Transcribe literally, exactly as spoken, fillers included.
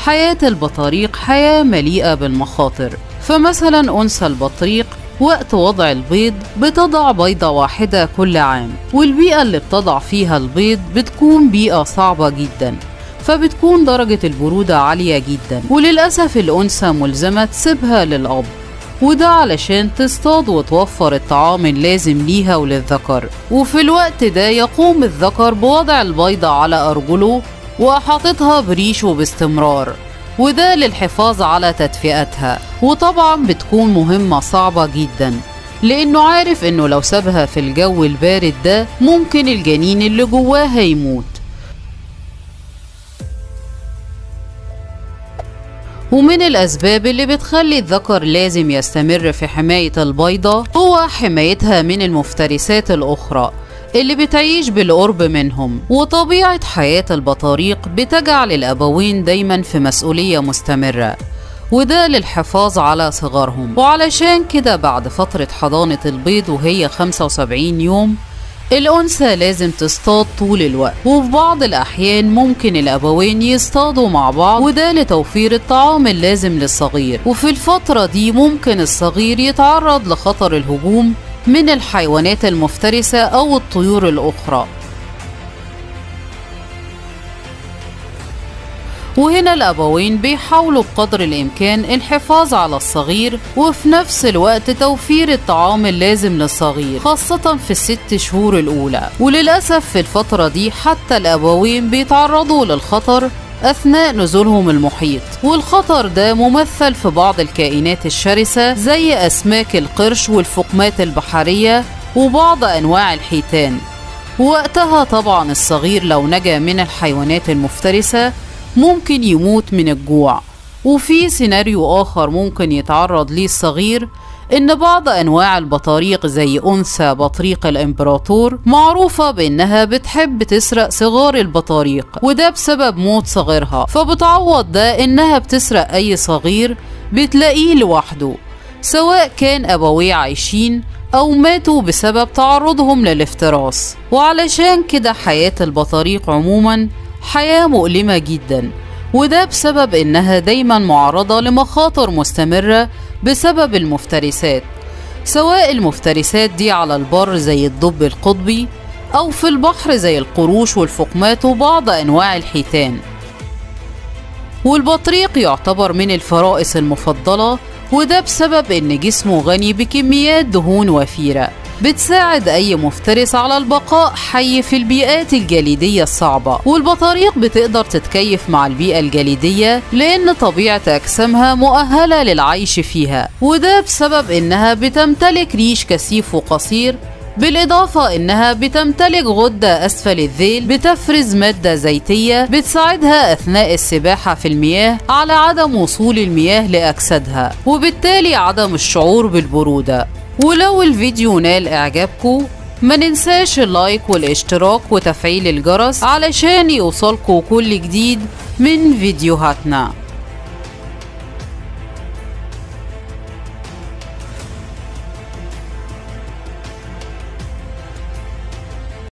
حياة البطاريق حياة مليئة بالمخاطر. فمثلا أنثى البطريق وقت وضع البيض بتضع بيضة واحدة كل عام، والبيئة اللي بتضع فيها البيض بتكون بيئة صعبة جدا، فبتكون درجة البرودة عالية جدا، وللأسف الأنثى ملزمة تسيبها للأب، وده علشان تصطاد وتوفر الطعام اللازم ليها وللذكر. وفي الوقت ده يقوم الذكر بوضع البيضة على أرجله وأحاطتها بريشه باستمرار، وده للحفاظ على تدفئتها. وطبعا بتكون مهمة صعبة جدا، لأنه عارف إنه لو سابها في الجو البارد ده ممكن الجنين اللي جواها يموت. ومن الأسباب اللي بتخلي الذكر لازم يستمر في حماية البيضة هو حمايتها من المفترسات الأخرى اللي بتعيش بالقرب منهم. وطبيعة حياة البطاريق بتجعل الأبوين دايما في مسؤولية مستمرة، وده للحفاظ على صغارهم. وعلشان كده بعد فترة حضانة البيض وهي خمسة وسبعين يوم الأنثى لازم تصطاد طول الوقت، وفي بعض الأحيان ممكن الأبوين يصطادوا مع بعض، وده لتوفير الطعام اللازم للصغير. وفي الفترة دي ممكن الصغير يتعرض لخطر الهجوم من الحيوانات المفترسة أو الطيور الأخرى. وهنا الأبوين بيحاولوا بقدر الإمكان الحفاظ على الصغير وفي نفس الوقت توفير الطعام اللازم للصغير، خاصة في الست شهور الأولى. وللأسف في الفترة دي حتى الأبوين بيتعرضوا للخطر أثناء نزولهم المحيط، والخطر ده ممثل في بعض الكائنات الشرسة زي أسماك القرش والفقمات البحرية وبعض أنواع الحيتان. ووقتها طبعا الصغير لو نجا من الحيوانات المفترسة ممكن يموت من الجوع. وفي سيناريو آخر ممكن يتعرض ليه الصغير، إن بعض أنواع البطاريق زي أنثى بطريق الإمبراطور معروفة بإنها بتحب تسرق صغار البطاريق، وده بسبب موت صغيرها، فبتعوض ده إنها بتسرق أي صغير بتلاقيه لوحده، سواء كان أبويه عايشين أو ماتوا بسبب تعرضهم للافتراس. وعلشان كده حياة البطاريق عموما حياة مؤلمة جدا، وده بسبب إنها دايما معرضة لمخاطر مستمرة بسبب المفترسات، سواء المفترسات دي على البر زي الدب القطبي أو في البحر زي القروش والفقمات وبعض أنواع الحيتان. والبطريق يعتبر من الفرائس المفضلة، وده بسبب إن جسمه غني بكميات دهون وفيرة بتساعد أي مفترس على البقاء حي في البيئات الجليدية الصعبة. والبطاريق بتقدر تتكيف مع البيئة الجليدية لأن طبيعة أجسامها مؤهلة للعيش فيها، وده بسبب إنها بتمتلك ريش كثيف وقصير، بالإضافة إنها بتمتلك غدة أسفل الذيل بتفرز مادة زيتية بتساعدها أثناء السباحة في المياه على عدم وصول المياه لأجسادها، وبالتالي عدم الشعور بالبرودة. ولو الفيديو نال إعجابكم ما ننساش اللايك والاشتراك وتفعيل الجرس علشان يوصلكوا كل جديد من فيديوهاتنا.